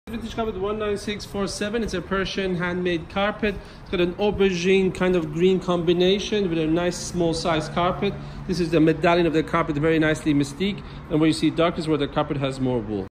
Vintage carpet 19647. It's a Persian handmade carpet. It's got an aubergine kind of green combination with a nice small size carpet. This is the medallion of the carpet, very nicely mystique. And where you see dark is where the carpet has more wool.